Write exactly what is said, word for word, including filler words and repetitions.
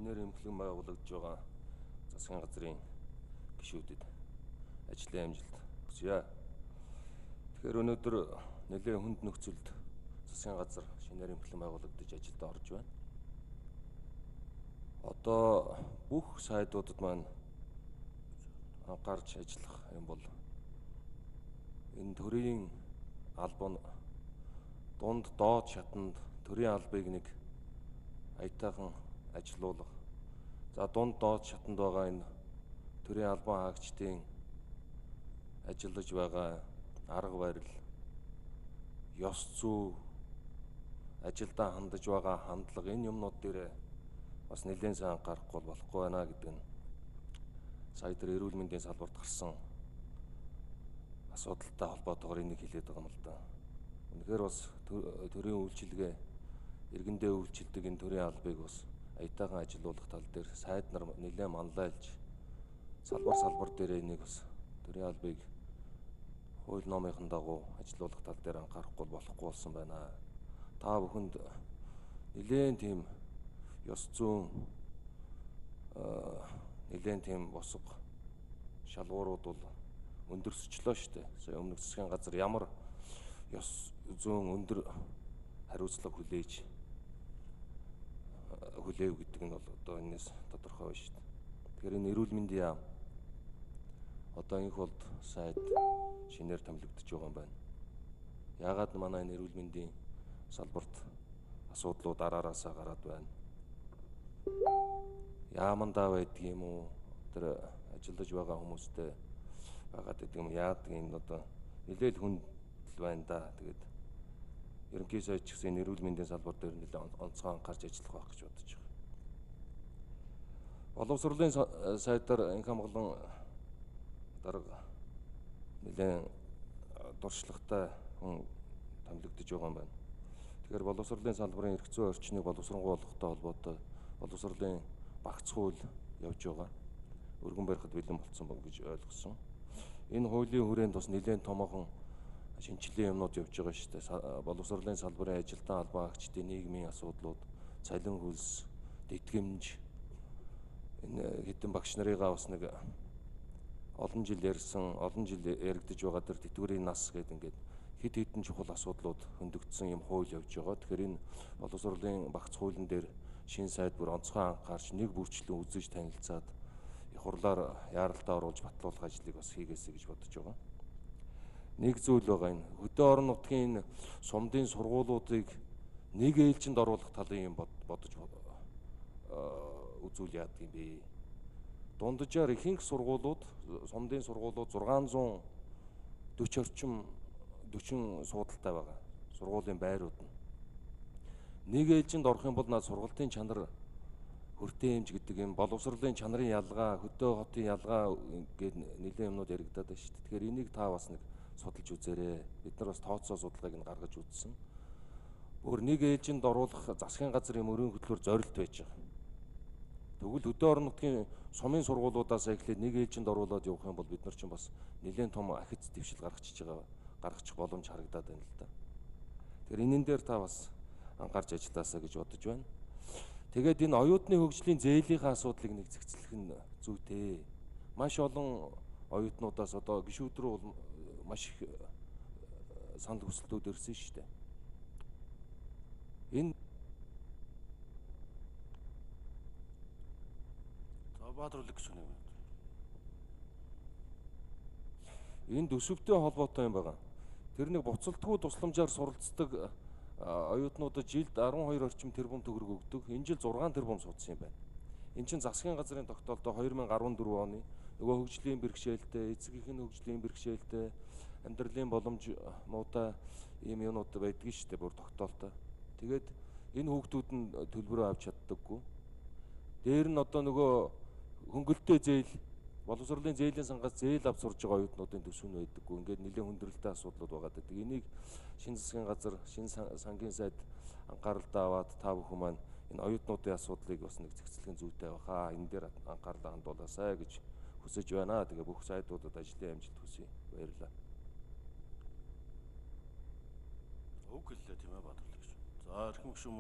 шинээр эмхлэн байгуулагдж байгаа засгийн газрын гишүүдэд ажлын амжилт хүсье. Тэгэхээр өнөөдөр нэлээд хүнд нөхцөлд засгийн газар шинээр эмхлэн байгуулагдаж ажилд орж байна. Одоо бүх сайдуудад маань анхаарч ажиллах юм бол энэ төрийн албан дунд доод шатанд төрийн албыг нэг аятайхан ажилуулах. За дунд доод шатанд байгаа энэ төрийн албан хаагчдын ажиллаж байгаа арга барил, ёс зүй, ажилдаа хандаж байгаа хандлага энэ юмнууд дээр бас нэлээд сайн анхаарахгүй болохгүй байна гэдэг нь сая тэр эрүүл мэндийн салбарт гарсан асуудалтай холбоотойгоор энийг хэлээд байгаа юм л да. Үнэхээр бас төрийн үйлчилгээ иргэндээ үйлчилдэг энэ төрийн албыг бас аятайхан ажилуулах тал дээр сайд нар нэлээд манлайлж салбар салбар дээр энийг бас төрийн албыг хууль номын дагуу ажилуулах тал дээр анхаарахгүй болохгүй болсон байна. Та бүхэнд нэлээд тийм ёс зүйн нэлээд тийм босго шалгуурууд бол өндөрсчлөө шүү дээ. Сая өмнөх засгийн газар ямар ёс зүйн өндөр хариуцлага хүлээж хүлээв гэдэг нь бол одоо энэс тодорхой байна шүү дээ. Тэгэхээр энэ эрүүл мэндийн яам одоо энэ болд сайд шинээр томилогдож байгаа юм байна. Яагаад манай энэ эрүүл мэндийн салбарт асуудлууд араараасаа гараад байна? Яамандаа байдаг юм уу? Тэр ажиллаж байгаа хүмүүстэй байгаад байдаг юм яадаг юм одоо нэлээд хүнд байна да. Тэгээд ерөнхий сайд ч гэсэн эрүүл мэндийн салбар дээр нэлээд онцгой анхаарч ажиллах байх гэж бодож байгаа. Боловсролын сайдаар инх амгалан дарга нэлээд дуршлагтай хүн томилогдож байгаа юм байна. Тэгэхээр боловсролын салбарын эрх зүйн орчныг боловсронгуй болгохтой холбоотой боловсролын багц хууль явж байгаа. Өргөн барихад бэлэн болсон гэж ойлгосон. Энэ хуулийн хүрээнд бас нэлээд томоохон шинжилгээ юмнууд явж байгаа шүү дээ. Боловсролын салбарын ажилтан албан хаагчдын нийгмийн асуудлууд, цалин хөлс, тэтгэмж энэ хэдэн багш нарыгаа бас нэг олон жил ярьсан, олон жил яригдж байгаа тэр тэтгэврийн нас гэдэг ингээд хэд хэдэн чухал асуудлууд хөндөгдсөн юм хууль явж байгаа. Тэгэхээр энэ боловсролын багц хуулийн дээр шинэ сайд бүр онцгой анхаарч нэг бүрчлэн үзэж танилцаад их хурлаар яаралтай оруулж батлуулах ажлыг бас хийгээсэй гэж бодож байгаа. Нэг зүйл байгаа энэ хөдөө орон нутгийн сумдын сургуулиудыг нэг ээлжинд оруулах талын юм бодож үзүүл яадаг юм бэ? Дунджаар ихэнх сургуулиуд, сумдын сургуулиуд зургаан зуун дөрвөн орчим дөрвөн суудалтай байгаа. Сургуулийн байрууд нь нэг ээлжинд орох юм бол наад сургалтын чанар хүртээмж гэдэг юм боловсролын чанарын ялгаа, хөдөө хотын ялгаа гээд нэлээд юмнууд яригадаад байна шүү дээ. Тэгэхээр энийг та бас нэг судалж үзээрэй. Бид нар бас тооцоо судалгааг нь гаргаж үзсэн. Өөр нэг ээлжинд оруулах засгийн газрын мөрийн хөтлөөр зорилт байж байгаа. Тэгвэл хөдөө орон нутгийн сумын сургуулиудаас эхлээд нэг ээлжинд оруулаад явах юм бол бид нар чинь бас нэлээд том ахиц дэвшил гаргачих байгаа гаргачих боломж харагдаад байна л да. Тэгэхээр энэн дээр та бас анхаарч ажилласаа гэж бодож байна. Тэгээд энэ оюутны хөгжлийн зээлийнхаа асуудлыг нэг зэгцлэх нь зүйтэй. Маш олон оюутнуудаас одоо гишүүд рүү бол маш их санал хүсэлтүүд ирсэн шүү дээ. Энэ за баатруулах гэж байна. Энэ төсөвтэй холбоотой юм байна. Тэр нэг буцалтгүй тусламжаар суралцдаг оюутнуудад жилд арван хоёр орчим тэрбум төгрөг өгдөг. Энэ жил зургаан тэрбум суудсан юм байна. Энд чинь засгийн газрын тогтоолдоо хоёр мянга арван дөрвөн оны нөгөө хөгжлийн бэрхшээлтэй, эцэг эхийн хөгжлийн бэрхшээлтэй, амьдралын боломж муутай ийм юмнууд байдгийг шүү дээ бүр тогтоолтой. Тэгээд энэ хүүхдүүд нь төлбөрөө авч чаддаггүй. Дээр нь одоо нөгөө хөнгөлөлтөө зээл боловсролын зээлийн сангаас зээл авч сурж байгаа оюутнуудын төсөв нь байдаггүй. Ингээд нэлээд хүндрэлтэй асуудлууд байгаа гэдэг. Энийг шинэ засгийн газар, шинэ сангийн сайд анхааралтай аваад та бүхэн маань энэ оюутнуудын асуудлыг бас нэг зэгцлэхэн зүйтэй байхаа. Энэ дээр анхаарлаа хандуулаасай гэж хүсэж байна. Тэгээ бүх сайдуудад ажлын амжилт хүсье. Баярлалаа. Өг хэллээ тийм ээ Баатар гэж. За эрхэм гүшүүн